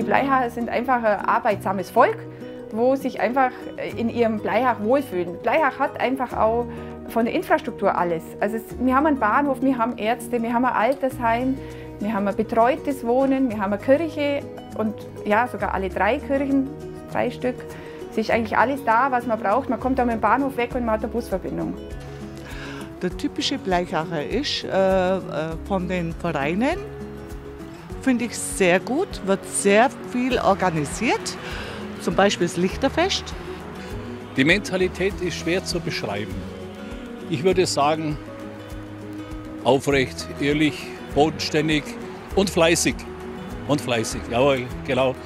Bleihacher sind einfach ein arbeitsames Volk, wo sich einfach in ihrem Bleihach wohlfühlen. Bleihach hat einfach auch von der Infrastruktur alles. Also wir haben einen Bahnhof, wir haben Ärzte, wir haben ein Altersheim, wir haben ein betreutes Wohnen, wir haben eine Kirche und ja, sogar alle 3 Kirchen, 3 Stück. Es ist eigentlich alles da, was man braucht. Man kommt auch mit dem Bahnhof weg und man hat eine Busverbindung. Der typische Bleichacher ist von den Vereinen, finde ich sehr gut, wird sehr viel organisiert, zum Beispiel das Lichterfest. Die Mentalität ist schwer zu beschreiben. Ich würde sagen, aufrecht, ehrlich, bodenständig und fleißig. Und fleißig, jawohl, genau.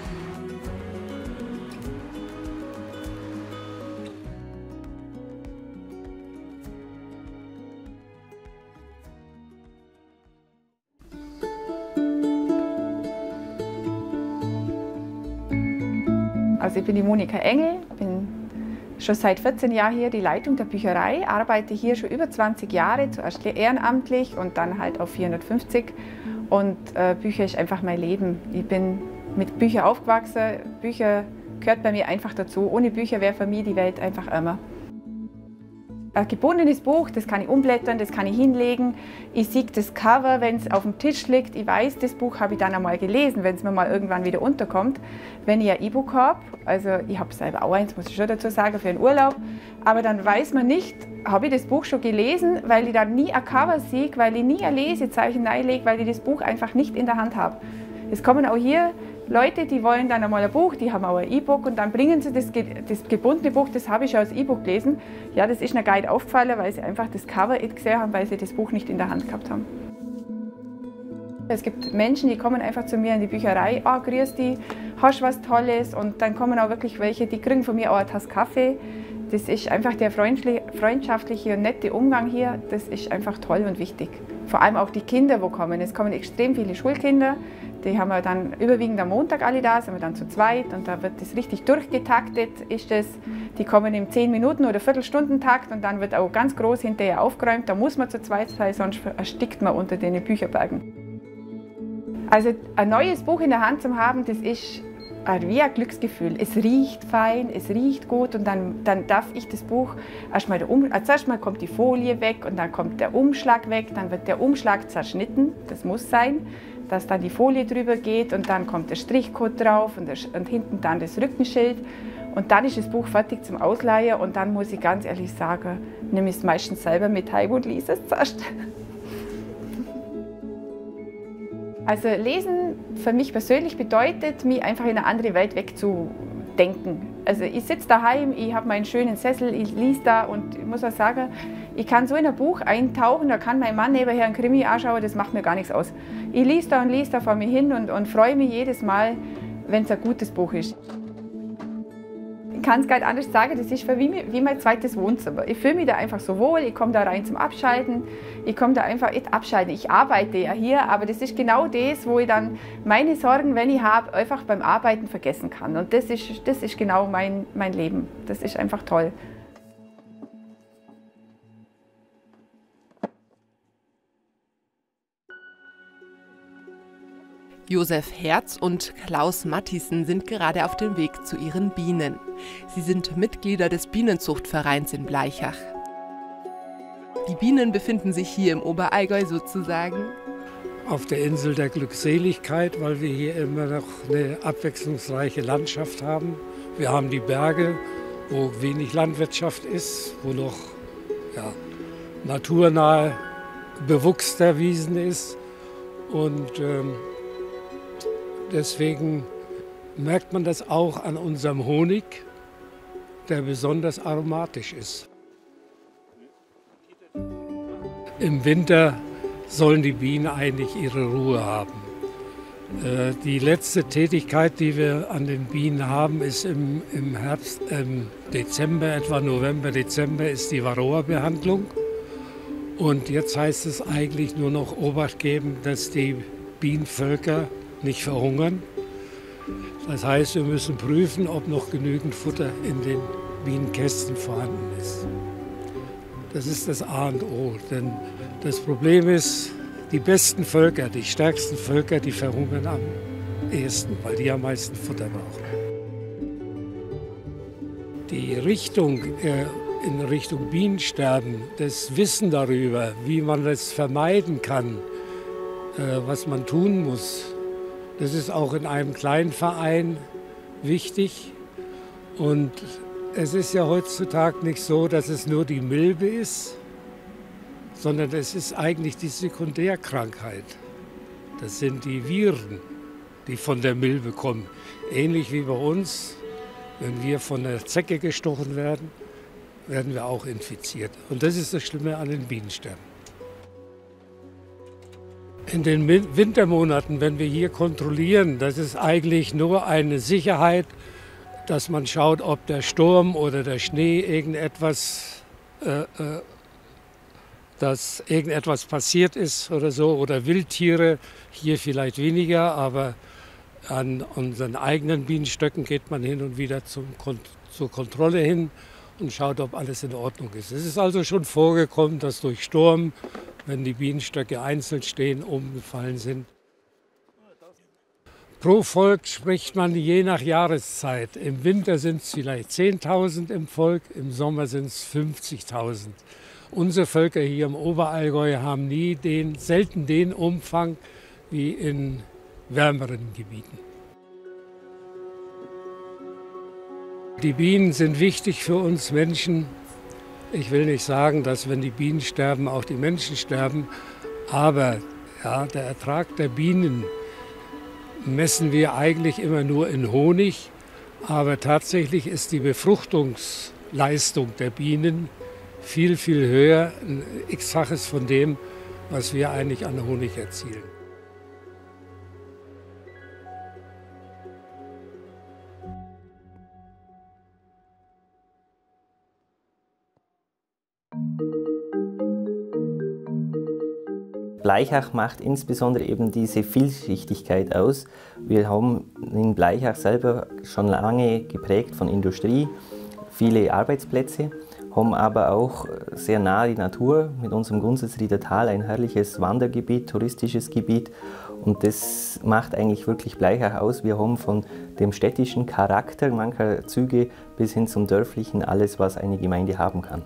Also ich bin die Monika Engel, bin schon seit 14 Jahren hier die Leitung der Bücherei, arbeite hier schon über 20 Jahre, zuerst ehrenamtlich und dann halt auf 450. Und Bücher ist einfach mein Leben. Ich bin mit Büchern aufgewachsen, Bücher gehört bei mir einfach dazu. Ohne Bücher wäre für mich die Welt einfach ärmer. Ein gebundenes Buch, das kann ich umblättern, das kann ich hinlegen. Ich sehe das Cover, wenn es auf dem Tisch liegt. Ich weiß, das Buch habe ich dann einmal gelesen, wenn es mir mal irgendwann wieder unterkommt. Wenn ich ein E-Book habe, also ich habe selber auch eins, muss ich schon dazu sagen, für einen Urlaub, aber dann weiß man nicht, habe ich das Buch schon gelesen, weil ich dann nie ein Cover sehe, weil ich nie ein Lesezeichen reinlege, weil ich das Buch einfach nicht in der Hand habe. Es kommen auch hier Leute, die wollen dann einmal ein Buch, die haben auch ein E-Book und dann bringen sie das gebundene Buch, das habe ich schon als E-Book gelesen. Ja, das ist einer Guide aufgefallen, weil sie einfach das Cover nicht gesehen haben, weil sie das Buch nicht in der Hand gehabt haben. Es gibt Menschen, die kommen einfach zu mir in die Bücherei, oh, grüß dich, hast du was Tolles? Und dann kommen auch wirklich welche, die kriegen von mir auch eine Tasse Kaffee. Das ist einfach der freundschaftliche und nette Umgang hier, das ist einfach toll und wichtig. Vor allem auch die Kinder, wo kommen. Es kommen extrem viele Schulkinder, die haben wir dann überwiegend am Montag alle da, sind wir dann zu zweit und da wird das richtig durchgetaktet. Die kommen im 10 Minuten oder Viertelstundentakt und dann wird auch ganz groß hinterher aufgeräumt. Da muss man zu zweit sein, sonst erstickt man unter den Bücherbergen. Also ein neues Buch in der Hand zu haben, das ist wie ein Glücksgefühl. Es riecht fein, es riecht gut und dann darf ich das Buch zuerst mal kommt die Folie weg und dann kommt der Umschlag weg, dann wird der Umschlag zerschnitten, das muss sein, dass dann die Folie drüber geht und dann kommt der Strichcode drauf und hinten dann das Rückenschild und dann ist das Buch fertig zum Ausleihen und dann muss ich ganz ehrlich sagen, nehme ich es meistens selber mit heim und lese es zuerst. Also Lesen für mich persönlich bedeutet, mich einfach in eine andere Welt wegzudenken. Also ich sitze daheim, ich habe meinen schönen Sessel, ich lese da und ich muss auch sagen, ich kann so in ein Buch eintauchen, da kann mein Mann nebenher einen Krimi anschauen, das macht mir gar nichts aus. Ich lese da vor mir hin und freue mich jedes Mal, wenn es ein gutes Buch ist. Ich kann es gar nicht anders sagen, das ist für mich wie mein zweites Wohnzimmer. Ich fühle mich da einfach so wohl, ich komme da rein zum Abschalten, ich komme da einfach nicht abschalten. Ich arbeite ja hier, aber das ist genau das, wo ich dann meine Sorgen, wenn ich habe, einfach beim Arbeiten vergessen kann. Und das ist genau mein Leben. Das ist einfach toll. Josef Herz und Klaus Mathiesen sind gerade auf dem Weg zu ihren Bienen. Sie sind Mitglieder des Bienenzuchtvereins in Bleichach. Die Bienen befinden sich hier im Oberallgäu sozusagen auf der Insel der Glückseligkeit, weil wir hier immer noch eine abwechslungsreiche Landschaft haben. Wir haben die Berge, wo wenig Landwirtschaft ist, wo noch naturnahe Bewuchs der Wiesen ist. Und deswegen merkt man das auch an unserem Honig, der besonders aromatisch ist. Im Winter sollen die Bienen eigentlich ihre Ruhe haben. Die letzte Tätigkeit, die wir an den Bienen haben, ist im Herbst, Dezember, etwa November, Dezember, ist die Varroa-Behandlung. Und jetzt heißt es eigentlich nur noch Obacht geben, dass die Bienenvölker nicht verhungern. Das heißt, wir müssen prüfen, ob noch genügend Futter in den Bienenkästen vorhanden ist. Das ist das A und O, denn das Problem ist, die besten Völker, die stärksten Völker, die verhungern am ehesten, weil die am meisten Futter brauchen. Die Richtung in Richtung Bienensterben, das Wissen darüber, wie man das vermeiden kann, was man tun muss, das ist auch in einem kleinen Verein wichtig. Und es ist ja heutzutage nicht so, dass es nur die Milbe ist, sondern es ist eigentlich die Sekundärkrankheit. Das sind die Viren, die von der Milbe kommen. Ähnlich wie bei uns, wenn wir von der Zecke gestochen werden, werden wir auch infiziert. Und das ist das Schlimme an den Bienensterben. In den Wintermonaten, wenn wir hier kontrollieren, das ist eigentlich nur eine Sicherheit, dass man schaut, ob der Sturm oder der Schnee dass irgendetwas passiert ist oder so, oder Wildtiere, hier vielleicht weniger, aber an unseren eigenen Bienenstöcken geht man hin und wieder zur Kontrolle hin und schaut, ob alles in Ordnung ist. Es ist also schon vorgekommen, dass durch Sturm, wenn die Bienenstöcke einzeln stehen, umgefallen sind. Pro Volk spricht man je nach Jahreszeit. Im Winter sind es vielleicht 10.000 im Volk, im Sommer sind es 50.000. Unsere Völker hier im Oberallgäu haben selten den Umfang wie in wärmeren Gebieten. Die Bienen sind wichtig für uns Menschen. Ich will nicht sagen, dass wenn die Bienen sterben, auch die Menschen sterben, aber ja, der Ertrag der Bienen messen wir eigentlich immer nur in Honig, aber tatsächlich ist die Befruchtungsleistung der Bienen viel, viel höher, ein x-faches von dem, was wir eigentlich an Honig erzielen. Blaichach macht insbesondere eben diese Vielschichtigkeit aus. Wir haben in Blaichach selber schon lange geprägt von Industrie, viele Arbeitsplätze, haben aber auch sehr nahe die Natur mit unserem Gunzelsrieder Tal, ein herrliches Wandergebiet, touristisches Gebiet, und das macht eigentlich wirklich Blaichach aus. Wir haben von dem städtischen Charakter mancher Züge bis hin zum dörflichen alles, was eine Gemeinde haben kann.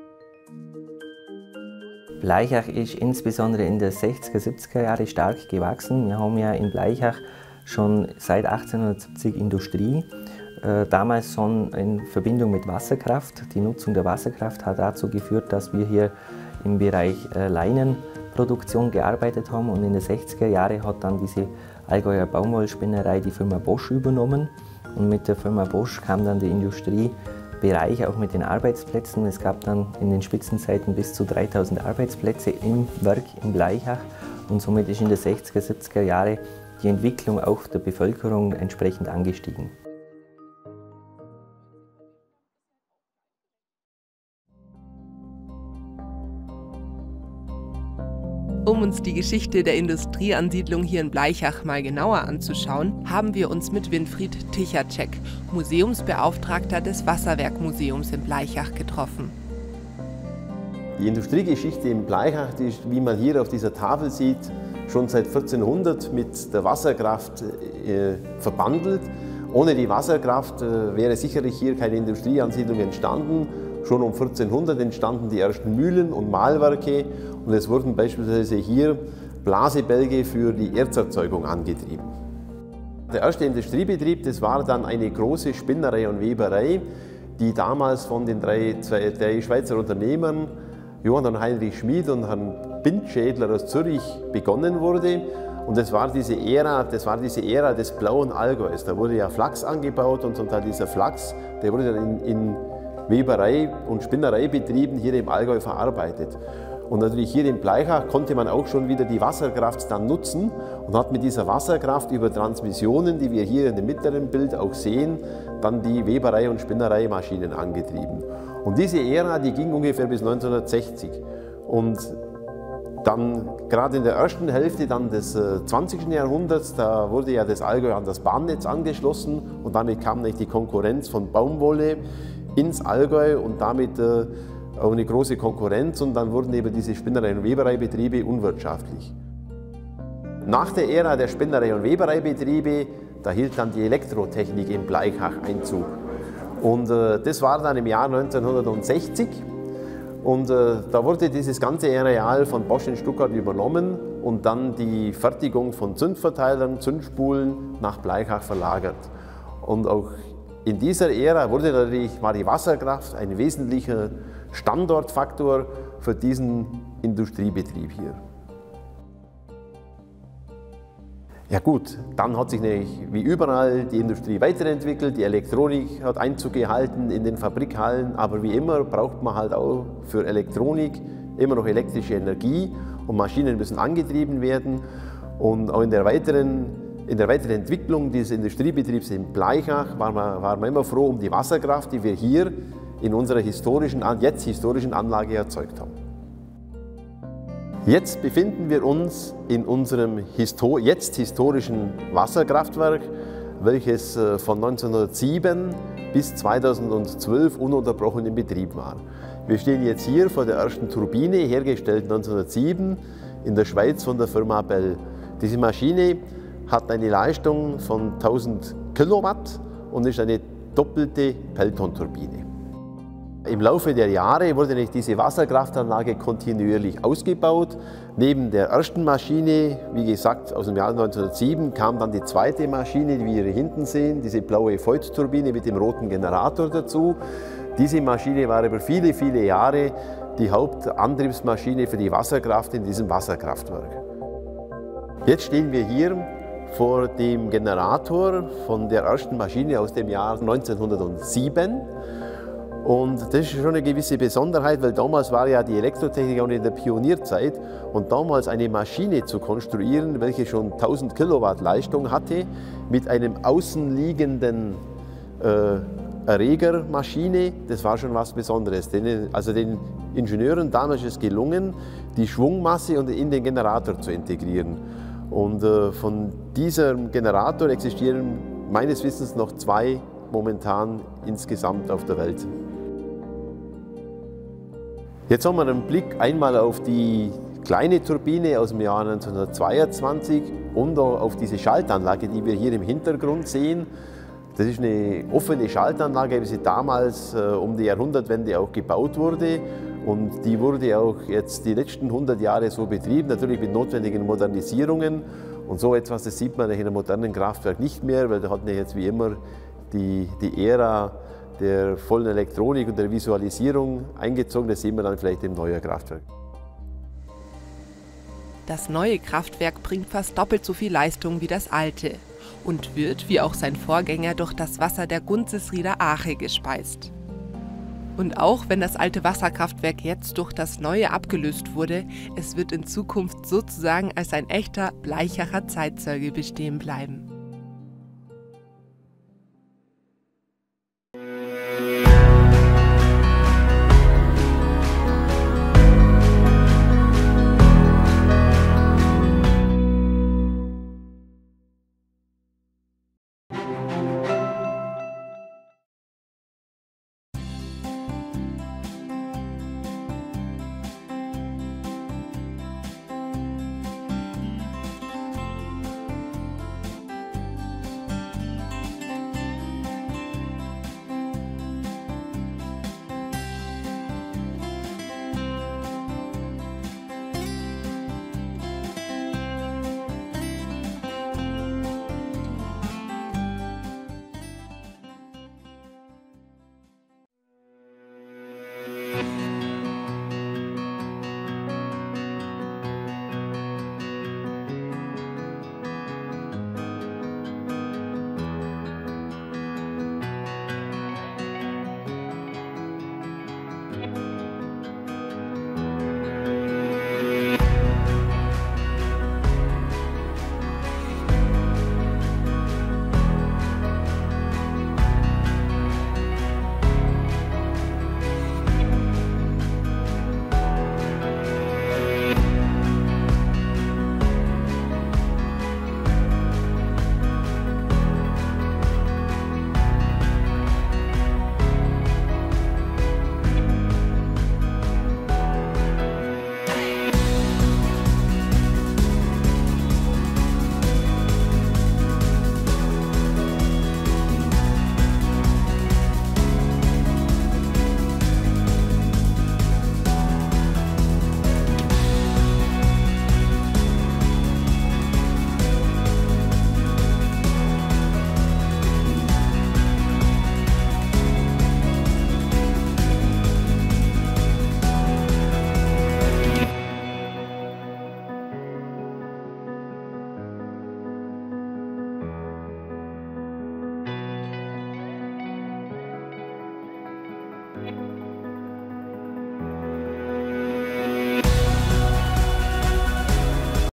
Blaichach ist insbesondere in den 60er, 70er Jahren stark gewachsen. Wir haben ja in Blaichach schon seit 1870 Industrie, damals schon in Verbindung mit Wasserkraft. Die Nutzung der Wasserkraft hat dazu geführt, dass wir hier im Bereich Leinenproduktion gearbeitet haben, und in den 60er Jahren hat dann diese Allgäuer Baumwollspinnerei die Firma Bosch übernommen, und mit der Firma Bosch kam dann der Industriebereich auch mit den Arbeitsplätzen. Es gab dann in den Spitzenzeiten bis zu 3000 Arbeitsplätze im Werk in Blaichach, und somit ist in den 60er, 70er Jahren die Entwicklung auch der Bevölkerung entsprechend angestiegen. Um uns die Geschichte der Industrieansiedlung hier in Blaichach mal genauer anzuschauen, haben wir uns mit Winfried Tichacek, Museumsbeauftragter des Wasserwerkmuseums in Blaichach, getroffen. Die Industriegeschichte in Blaichach, die, wie man hier auf dieser Tafel sieht, schon seit 1400 mit der Wasserkraft verbandelt. Ohne die Wasserkraft wäre sicherlich hier keine Industrieansiedlung entstanden. Schon um 1400 entstanden die ersten Mühlen und Mahlwerke, und es wurden beispielsweise hier Blasebälge für die Erzerzeugung angetrieben. Der erste Industriebetrieb, das war dann eine große Spinnerei und Weberei, die damals von den drei Schweizer Unternehmern, Johann und Heinrich Schmid und Herrn Bindschädler aus Zürich, begonnen wurde. Und das war diese Ära des blauen Allgäus. Da wurde ja Flachs angebaut, und zum Teil dieser Flachs, der wurde dann in Weberei- und Spinnereibetrieben hier im Allgäu verarbeitet. Und natürlich hier in Blaichach konnte man auch schon wieder die Wasserkraft dann nutzen und hat mit dieser Wasserkraft über Transmissionen, die wir hier in dem mittleren Bild auch sehen, dann die Weberei- und Spinnereimaschinen angetrieben. Und diese Ära, die ging ungefähr bis 1960. Und dann gerade in der ersten Hälfte dann des 20. Jahrhunderts, da wurde ja das Allgäu an das Bahnnetz angeschlossen, und damit kam nicht die Konkurrenz von Baumwolle ins Allgäu und damit auch eine große Konkurrenz, und dann wurden eben diese Spinnerei- und Webereibetriebe unwirtschaftlich. Nach der Ära der Spinnerei- und Webereibetriebe, da hielt dann die Elektrotechnik in Blaichach Einzug. Und das war dann im Jahr 1960. Und da wurde dieses ganze Areal von Bosch in Stuttgart übernommen und dann die Fertigung von Zündverteilern, Zündspulen nach Blaichach verlagert. Und auch in dieser Ära war die Wasserkraft ein wesentlicher Standortfaktor für diesen Industriebetrieb hier. Ja gut, dann hat sich wie überall die Industrie weiterentwickelt, die Elektronik hat Einzug gehalten in den Fabrikhallen, aber wie immer braucht man halt auch für Elektronik immer noch elektrische Energie und Maschinen müssen angetrieben werden. Und auch in der weiteren Entwicklung dieses Industriebetriebs in Blaichach waren wir immer froh um die Wasserkraft, die wir hier in unserer historischen Anlage erzeugt haben. Jetzt befinden wir uns in unserem jetzt historischen Wasserkraftwerk, welches von 1907 bis 2012 ununterbrochen in Betrieb war. Wir stehen jetzt hier vor der ersten Turbine, hergestellt 1907 in der Schweiz von der Firma Bell. Diese Maschine hat eine Leistung von 1000 Kilowatt und ist eine doppelte Pelton-Turbine. Im Laufe der Jahre wurde diese Wasserkraftanlage kontinuierlich ausgebaut. Neben der ersten Maschine, wie gesagt, aus dem Jahr 1907, kam dann die zweite Maschine, die wir hier hinten sehen, diese blaue Voigt-Turbine mit dem roten Generator dazu. Diese Maschine war über viele, viele Jahre die Hauptantriebsmaschine für die Wasserkraft in diesem Wasserkraftwerk. Jetzt stehen wir hier vor dem Generator von der ersten Maschine aus dem Jahr 1907. Und das ist schon eine gewisse Besonderheit, weil damals war ja die Elektrotechnik auch in der Pionierzeit und damals eine Maschine zu konstruieren, welche schon 1000 Kilowatt Leistung hatte, mit einem außenliegenden Erregermaschine, das war schon was Besonderes. Also den Ingenieuren damals ist es gelungen, die Schwungmasse in den Generator zu integrieren. Und von diesem Generator existieren meines Wissens noch 2 momentan insgesamt auf der Welt. Jetzt haben wir einen Blick einmal auf die kleine Turbine aus dem Jahr 1922 und auf diese Schaltanlage, die wir hier im Hintergrund sehen. Das ist eine offene Schaltanlage, wie sie damals um die Jahrhundertwende auch gebaut wurde. Und die wurde auch jetzt die letzten 100 Jahre so betrieben, natürlich mit notwendigen Modernisierungen. Und so etwas, das sieht man in einem modernen Kraftwerk nicht mehr, weil da hat man jetzt wie immer die Ära der vollen Elektronik und der Visualisierung eingezogen. Das sehen wir dann vielleicht im neuen Kraftwerk. Das neue Kraftwerk bringt fast doppelt so viel Leistung wie das alte und wird, wie auch sein Vorgänger, durch das Wasser der Gunzesrieder Ache gespeist. Und auch wenn das alte Wasserkraftwerk jetzt durch das neue abgelöst wurde, es wird in Zukunft sozusagen als ein echter Blaichacher Zeitzeuge bestehen bleiben.